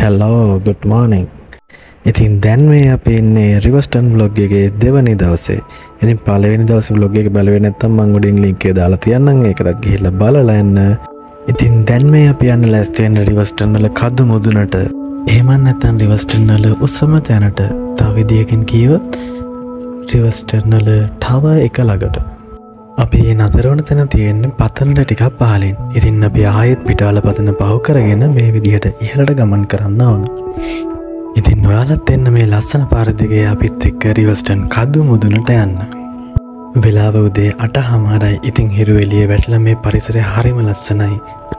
Hello, good morning. ඉතින් දැන් මේ අපි ඉන්නේ රිවර්ස්ටන් vlog එකේ දෙවැනි දවසේ. ඉතින් පළවෙනි දවසේ vlog එක බලුවේ නැත්නම් මම උඩින් link එක දාලා තියන්නම්. ඒකටත් ගිහිල්ලා බලලා එන්න. ඉතින් දැන් මේ අපි යන්න ලෑස්ති වෙන රිවර්ස්ටන් වල කදු මුදුනට. එහෙම නැත්නම් රිවර්ස්ටන් වල උසම තැනට. තව විදියකින් කියවොත් රිවර්ස්ටන් වල ටවර් එක ළඟට. අපි නතර වුණ තැන තියෙන්නේ පතනට ටිකක් පහළින්. ඉතින් අපි ආයෙත් පිටාල පතන පහු කරගෙන මේ විදිහට ඉහළට ගමන් කරන්න ඕන. ඉතින් ඔයාලත් එන්න මේ ලස්සන පාර දිගේ අපිත් එක්ක රිවර්ස්ටන් කදු මුදුනට යන්න. වෙලාව උදේ 8:00යි. ඉතින් හිරු එළියේ වැටලා මේ පරිසරය හරිම ලස්සනයි.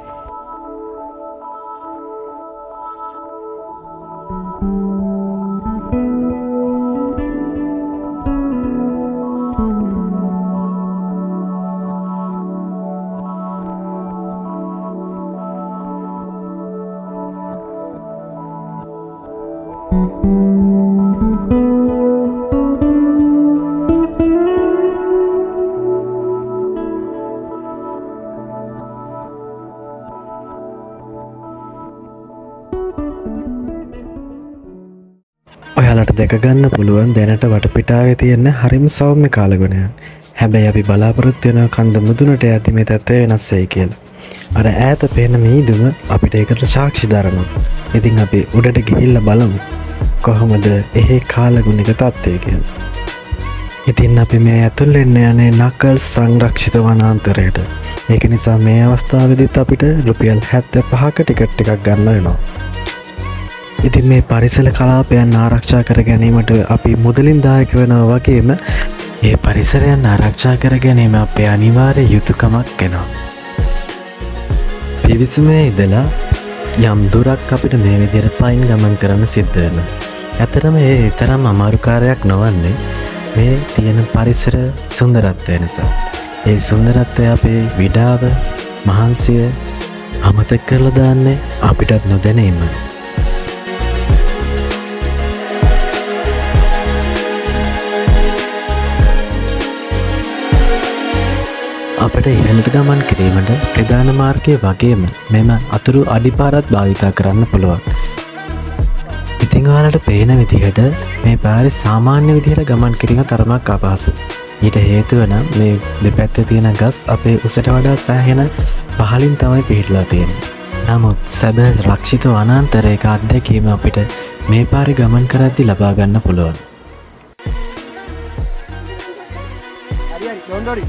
ඔයාලට දැක ගන්න පුළුවන් දැනට වටපිටාවේ තියෙන හරිම සෞම්‍ය කාලගුණයක්. හැබැයි අපි බලාපොරොත්තු වෙන කන්ද මුදුනට යද්දි මේ තත්ත්වය වෙනස් වෙයි කියලා. අර ඈත පේන මීදුම අපිට ඒකට සාක්ෂි දරනවා. ඉතින් අපි උඩට ගිහිල්ලා බලමු කොහොමද එහි කාලගුණික තත්ත්වය කියලා. ඉතින් අපි මේ ඇතුල් වෙන්න යන්නේ නකල්ස් සංරක්ෂිත වනාන්තරයට. ඒක නිසා මේ අවස්ථාවේදීත් අපිට රුපියල් 75ක ටිකට් එකක් ගන්න වෙනවා. ඉතින් මේ පරිසර කලාපයන් ආරක්ෂා කර ගැනීමට අපි මුදලින් දායක වෙනවා වගේම මේ පරිසරයන් ආරක්ෂා කර ගැනීම අපේ අනිවාර්ය යුතුයකමක් වෙනවා. පිවිසුමේ ඉඳලා යම් දුරක් අපිට මේ විදිහට පයින් ගමන් කරන්න සිද්ධ වෙනවා. ඇත්තටම ඒ තරම් අමාරු කාර්යයක් නොවන්නේ මේ තියෙන පරිසර සුන්දරත්වය නිසා. ඒ සුන්දරත්වය අපේ විඩාව මහන්සිය අමතක කරලා දාන්නේ අපිටත් නොදැනීමයි. අපට ඉහළට ගමන් කිරීමට ප්‍රධාන මාර්ගය වගේම මෙම අතුරු අඩිපාරත් භාවිතා කරන්න පුළුවන්. ඉතින් ඔයාලට පේන විදිහට මේ පාරේ සාමාන්‍ය විදිහට ගමන් කිරීම තරමක් අපහසුයි. ඊට හේතුව නම් මේ දෙපැත්තේ තියෙන ගස් අපේ උසට වඩා සෑහෙන පහළින් තමයි පිහිටලා තියෙන්නේ. නමුත් සැබෑ රක්ෂිත වනාන්තරයක අත්දැකීම අපිට මේ පාරේ ගමන් කරද්දී ලබා ගන්න පුළුවන්. හරි don't worry.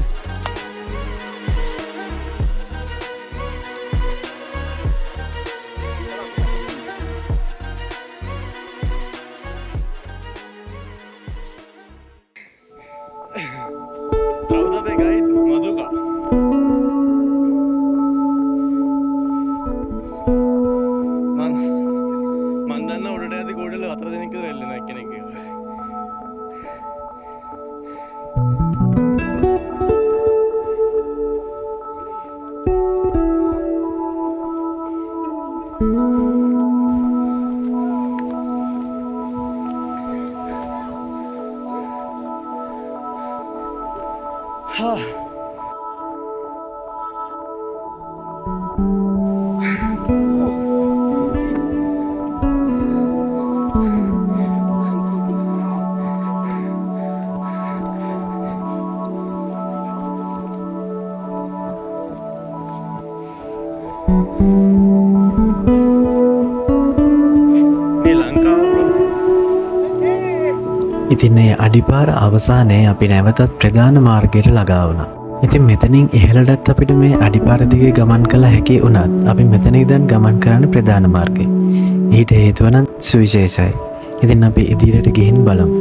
ඉතින් මේ අඩිපාර අවසානයේ අපි නැවතත් ප්‍රධාන මාර්ගයට ළඟා වුණා. ඉතින් මෙතනින් ඉහළටත් අපිට මේ අඩිපාර දිගේ ගමන් කළ හැකි වුණත් අපි මෙතන ඉඳන් ගමන් කරන්න ප්‍රධාන මාර්ගය. ඊට හේතුව නම් සුවිශේෂයි. ඉතින් අපි ඉදිරියට ගිහින් බලමු.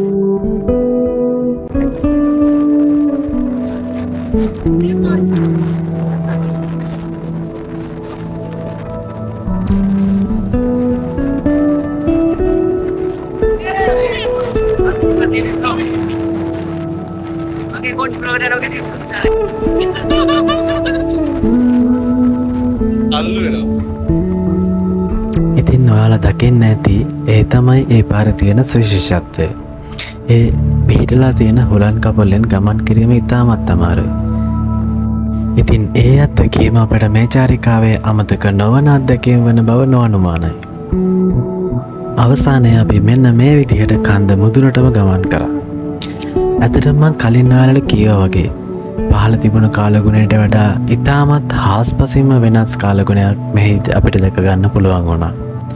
ඉතින් ඔයාලා දකින්න ඇති ඒ තමයි ඒ පාරේ තියෙන විශේෂත්වය. ඒ පිහිටලා තියෙන හුලන් කපලෙන් ගමන් කිරීම ඉතාමත් අමාරුයි. ඉතින් ඒ අත්දැකීම අපට මේ චාරිකාවේ අමතක නොවන අත්දැකීම් වන බව නොඅනුමානයි. අවසානයේ අපි මෙන්න මේ විදිහට කන්ද මුදුනටම ගමන් කරා. ඇත්තටම මං කලින් ඔයාලට කිව්වා වගේ පහළ තිබුණු කාලගුණයට වඩා ඉතාමත් හාස්පසින්ම වෙනස් කාලගුණයක් මෙහි අපිට දැක ගන්න පුළුවන් වුණා.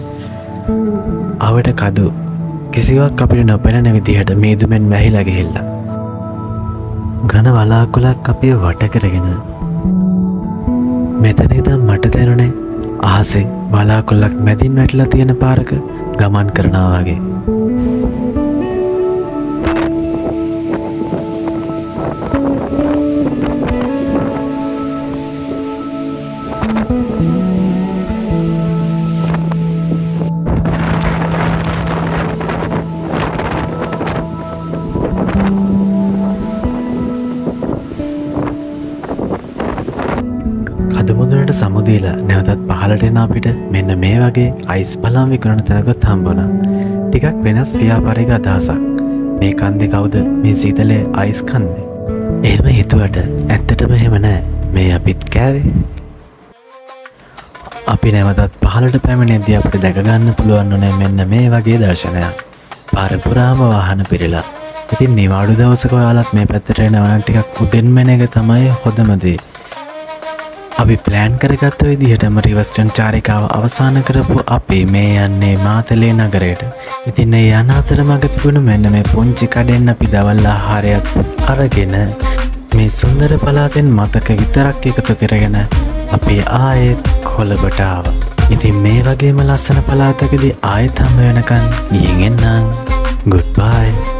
අවට කදු කිසිවක් අපිට නොපෙනෙන විදිහට මීදුමෙන් වැහිලා ගිහිල්ලා. ඝන වලාකුළක් අපිව වට කරගෙන මෙතන ඉඳන් මට දැනුනේ අහසේ වලාකුළක් මැදින් වැටලා තියෙන පාරක ගමන් කරනවා වගේ. කදුමුදුනට සමුදීලා නැවතත් පහළට එන අපිට මෙන්න මේ වගේ අයිස් බලම් විකුණන තැනකට හම්බුණා. ටිකක් වෙනස් ව්‍යාපාරික අදහසක්. මේ කන්දේ කවුද මේ සීතලේ අයිස් කන්නේ? එහෙම හිතුවට ඇත්තටම එහෙම නෑ. මේ අපිත් කෑවේ. අපි නැවතත් පහළට පැමිණෙද්දී අපිට දැක ගන්න පුළුවන් උනේ මෙන්න මේ වගේ දර්ශනයක්. පාර පුරාම වාහන පිරিলা. ඉතින් නිවාඩු දවසක ඔයාලත් මේ පැත්තට එනවා නම් ටිකක් උඩින්ම එන එක තමයි හොඳම දේ. අපි ප්ලෑන් කරගත්ත විදිහටම රිවර්ස්ටන් චාරිකාව අවසන් කරපු අපි මේ යන්නේ මාතලේ නගරයට. ඉතින් ඒ යන අතරමඟ තිබුණු මෙන්න මේ පුංචි කඩෙන් අපි දවල් ආහාරයක් අරගෙන මේ සුන්දර පළාතෙන් මතක විතරක් එකතු කරගෙන අපි ආයෙත් කොළඹට ආවා. ඉතින් මේ වගේම ලස්සන පළාතකදී ආයෙත් හම්බ වෙනකන් ගිහින් එන්නම්. Goodbye.